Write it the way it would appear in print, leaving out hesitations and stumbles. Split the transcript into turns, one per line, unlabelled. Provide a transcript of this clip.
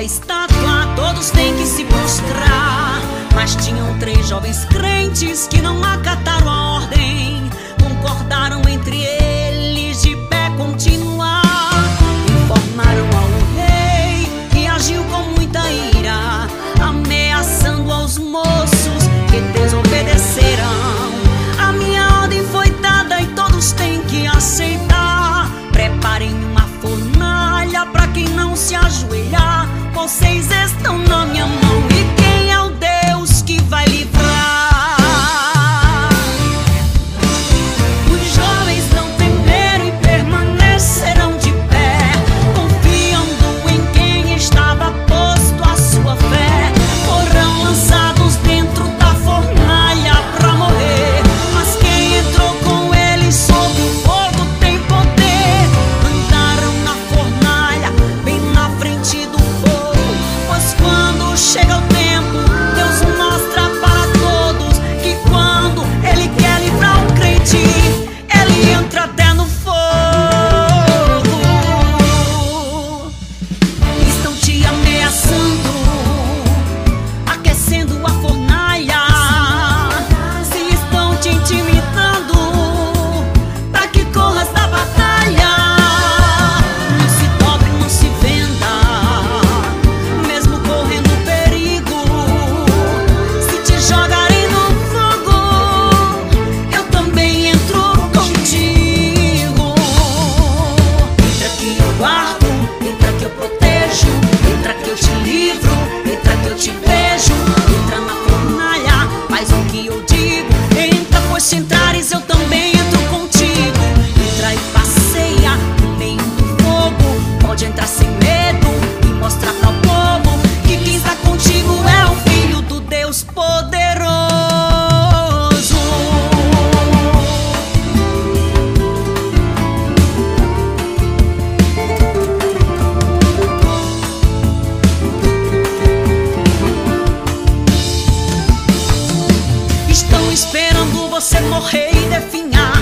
estátua, todos têm que se prostrar. Mas tinham 3 jovens crentes que não acataram a ordem. Concordaram entre eles de pé continuar. Informaram ao rei, que agiu com muita ira, ameaçando aos moços que desobedeceram. A minha ordem foi dada e todos têm que aceitar. Preparem uma fornalha pra quem não se ajoelhar. Vocês estão na minha mão e quem é o Deus que vai livrar? Os jovens não temeram e permanecerão de pé, confiando em quem estava posto a sua fé. Foram lançados dentro da fornalha pra morrer, mas quem entrou com eles sob o fogo tem poder. Andaram na fornalha bem na frente do fogo, pois quando chega o tempo, Deus mostra para todos que quando Ele quer livrar um crente, Ele entra até no fogo. Estão te ameaçando, aquecendo a fornalha. Se estão te intimidando, pra que corras da batalha. Não se dobre, não se venda, mesmo correndo perigo. Se te jogarem no fogo, eu também entro contigo. Entra que eu guardo, entra que eu protejo, entra que eu te livro, entra que eu te vejo. Entra na fornalha, faz o que eu digo. Entra, pois se entrares eu também entro contigo. Entra e passeia no meio do fogo. Pode entrar sem medo e mostrar para o povo que quem está contigo é o Filho do Deus poderoso. Estão esperando você morrer e definhar.